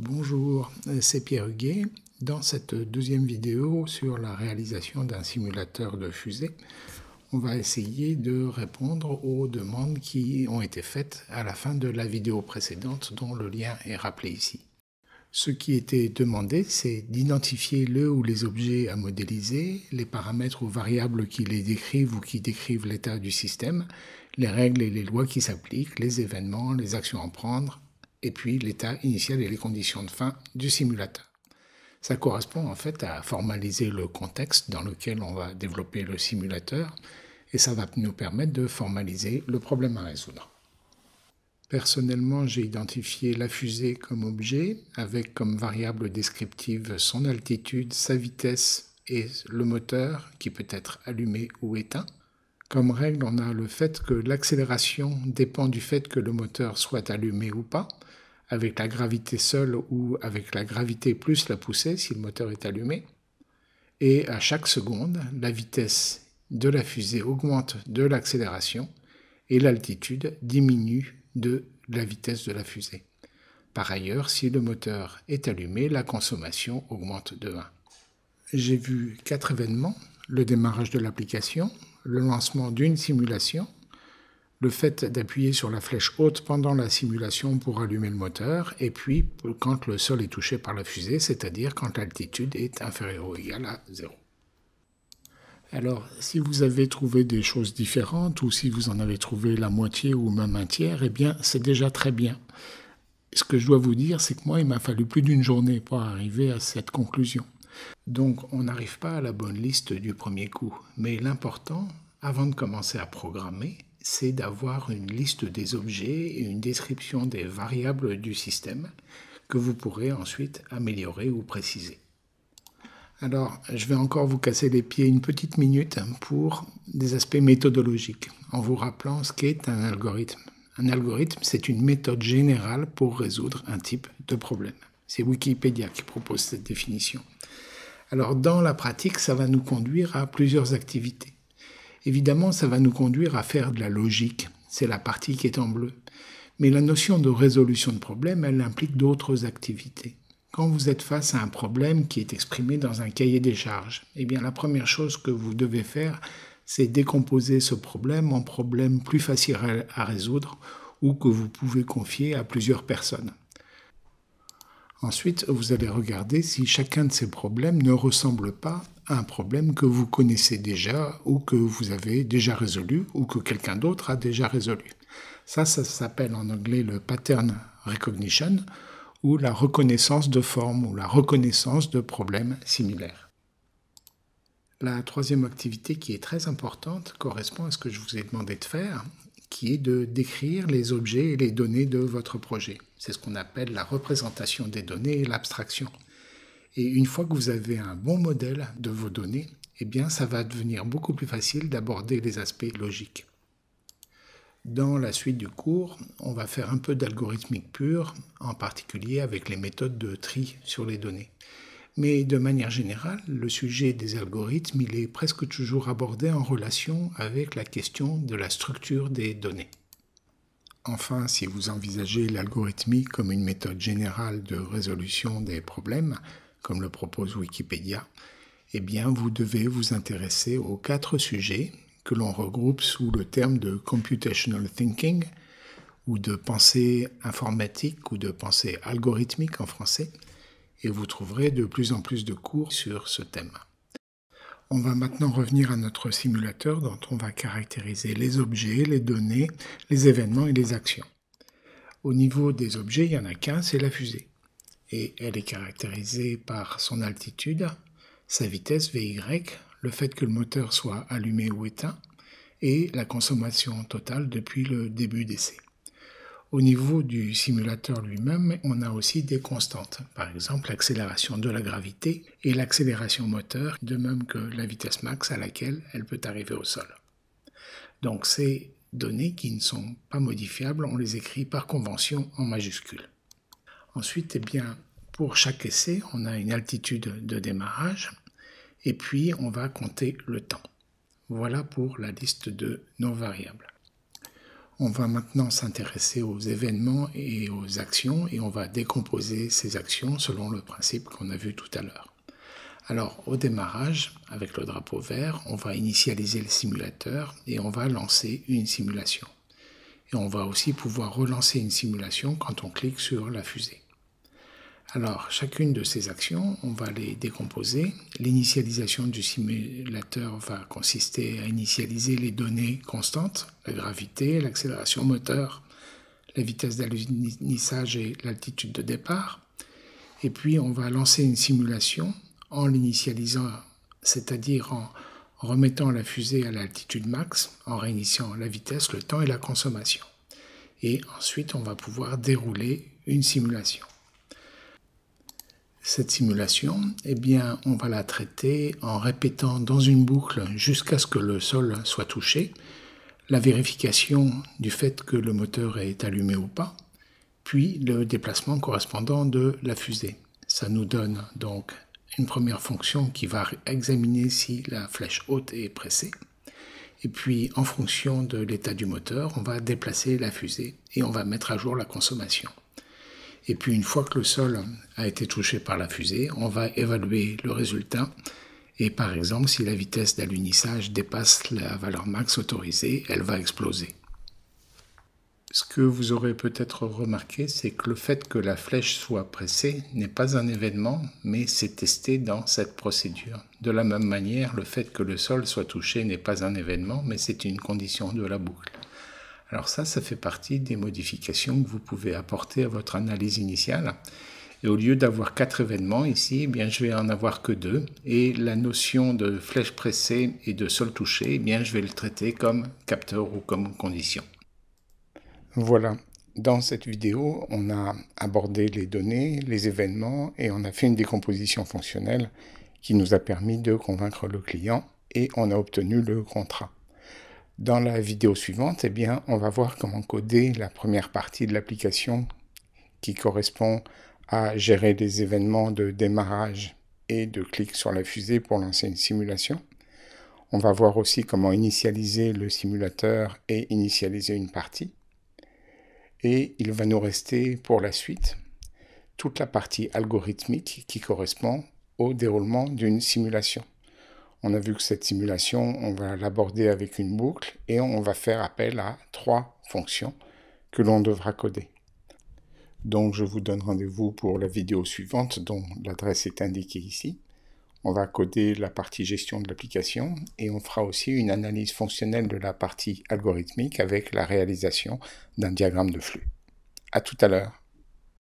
Bonjour, c'est Pierre Huguet. Dans cette deuxième vidéo sur la réalisation d'un simulateur de fusée, on va essayer de répondre aux demandes qui ont été faites à la fin de la vidéo précédente dont le lien est rappelé ici. Ce qui était demandé, c'est d'identifier le ou les objets à modéliser, les paramètres ou variables qui les décrivent ou qui décrivent l'état du système, les règles et les lois qui s'appliquent, les événements, les actions à prendre, et puis l'état initial et les conditions de fin du simulateur. Ça correspond en fait à formaliser le contexte dans lequel on va développer le simulateur, et ça va nous permettre de formaliser le problème à résoudre. Personnellement, j'ai identifié la fusée comme objet, avec comme variable descriptive son altitude, sa vitesse et le moteur, qui peut être allumé ou éteint. Comme règle, on a le fait que l'accélération dépend du fait que le moteur soit allumé ou pas, avec la gravité seule ou avec la gravité plus la poussée si le moteur est allumé. Et à chaque seconde, la vitesse de la fusée augmente de l'accélération et l'altitude diminue de la vitesse de la fusée. Par ailleurs, si le moteur est allumé, la consommation augmente de 1. J'ai vu 4 événements: le démarrage de l'application, le lancement d'une simulation, le fait d'appuyer sur la flèche haute pendant la simulation pour allumer le moteur, et puis quand le sol est touché par la fusée, c'est-à-dire quand l'altitude est inférieure ou égale à 0. Alors, si vous avez trouvé des choses différentes, ou si vous en avez trouvé la moitié ou même un tiers, eh bien, c'est déjà très bien. Ce que je dois vous dire, c'est que moi, il m'a fallu plus d'une journée pour arriver à cette conclusion. Donc, on n'arrive pas à la bonne liste du premier coup. Mais l'important, avant de commencer à programmer, c'est d'avoir une liste des objets et une description des variables du système que vous pourrez ensuite améliorer ou préciser. Alors, je vais encore vous casser les pieds une petite minute pour des aspects méthodologiques, en vous rappelant ce qu'est un algorithme. Un algorithme, c'est une méthode générale pour résoudre un type de problème. C'est Wikipédia qui propose cette définition. Alors, dans la pratique, ça va nous conduire à plusieurs activités. Évidemment, ça va nous conduire à faire de la logique. C'est la partie qui est en bleu. Mais la notion de résolution de problème, elle implique d'autres activités. Quand vous êtes face à un problème qui est exprimé dans un cahier des charges, eh bien la première chose que vous devez faire, c'est décomposer ce problème en problèmes plus faciles à résoudre ou que vous pouvez confier à plusieurs personnes. Ensuite, vous allez regarder si chacun de ces problèmes ne ressemble pas à un problème que vous connaissez déjà ou que vous avez déjà résolu ou que quelqu'un d'autre a déjà résolu. Ça s'appelle en anglais le pattern recognition, ou la reconnaissance de formes ou la reconnaissance de problèmes similaires. La troisième activité qui est très importante correspond à ce que je vous ai demandé de faire, qui est de décrire les objets et les données de votre projet. C'est ce qu'on appelle la représentation des données et l'abstraction. Et une fois que vous avez un bon modèle de vos données, eh bien ça va devenir beaucoup plus facile d'aborder les aspects logiques. Dans la suite du cours, on va faire un peu d'algorithmique pure, en particulier avec les méthodes de tri sur les données. Mais de manière générale, le sujet des algorithmes, il est presque toujours abordé en relation avec la question de la structure des données. Enfin, si vous envisagez l'algorithmique comme une méthode générale de résolution des problèmes, comme le propose Wikipédia, eh bien vous devez vous intéresser aux 4 sujets que l'on regroupe sous le terme de computational thinking, ou de pensée informatique, ou de pensée algorithmique en français, et vous trouverez de plus en plus de cours sur ce thème. On va maintenant revenir à notre simulateur dont on va caractériser les objets, les données, les événements et les actions. Au niveau des objets, il n'y en a qu'un, c'est la fusée. Et elle est caractérisée par son altitude, sa vitesse VY, le fait que le moteur soit allumé ou éteint, et la consommation totale depuis le début d'essai. Au niveau du simulateur lui-même, on a aussi des constantes, par exemple l'accélération de la gravité et l'accélération moteur, de même que la vitesse max à laquelle elle peut arriver au sol. Donc ces données qui ne sont pas modifiables, on les écrit par convention en majuscules. Ensuite, eh bien, pour chaque essai, on a une altitude de démarrage, et puis on va compter le temps. Voilà pour la liste de nos variables. On va maintenant s'intéresser aux événements et aux actions et on va décomposer ces actions selon le principe qu'on a vu tout à l'heure. Alors au démarrage, avec le drapeau vert, on va initialiser le simulateur et on va lancer une simulation. Et on va aussi pouvoir relancer une simulation quand on clique sur la fusée. Alors, chacune de ces actions, on va les décomposer. L'initialisation du simulateur va consister à initialiser les données constantes, la gravité, l'accélération moteur, la vitesse d'alunissage et l'altitude de départ. Et puis, on va lancer une simulation en l'initialisant, c'est-à-dire en remettant la fusée à l'altitude max, en réinitiant la vitesse, le temps et la consommation. Et ensuite, on va pouvoir dérouler une simulation. Cette simulation, eh bien, on va la traiter en répétant dans une boucle jusqu'à ce que le sol soit touché, la vérification du fait que le moteur est allumé ou pas, puis le déplacement correspondant de la fusée. Ça nous donne donc une première fonction qui va examiner si la flèche haute est pressée. Et puis, en fonction de l'état du moteur, on va déplacer la fusée et on va mettre à jour la consommation. Et puis une fois que le sol a été touché par la fusée, on va évaluer le résultat. Et par exemple, si la vitesse d'alunissage dépasse la valeur max autorisée, elle va exploser. Ce que vous aurez peut-être remarqué, c'est que le fait que la flèche soit pressée n'est pas un événement, mais c'est testé dans cette procédure. De la même manière, le fait que le sol soit touché n'est pas un événement, mais c'est une condition de la boucle. Alors ça fait partie des modifications que vous pouvez apporter à votre analyse initiale. Et au lieu d'avoir 4 événements ici, eh bien, je vais en avoir que 2. Et la notion de flèche pressée et de sol touché, eh bien, je vais le traiter comme capteur ou comme condition. Voilà. Dans cette vidéo, on a abordé les données, les événements et on a fait une décomposition fonctionnelle qui nous a permis de convaincre le client et on a obtenu le contrat. Dans la vidéo suivante, eh bien, on va voir comment coder la première partie de l'application qui correspond à gérer les événements de démarrage et de clic sur la fusée pour lancer une simulation. On va voir aussi comment initialiser le simulateur et initialiser une partie. Et il va nous rester pour la suite toute la partie algorithmique qui correspond au déroulement d'une simulation. On a vu que cette simulation, on va l'aborder avec une boucle et on va faire appel à 3 fonctions que l'on devra coder. Donc je vous donne rendez-vous pour la vidéo suivante dont l'adresse est indiquée ici. On va coder la partie gestion de l'application et on fera aussi une analyse fonctionnelle de la partie algorithmique avec la réalisation d'un diagramme de flux. À tout à l'heure.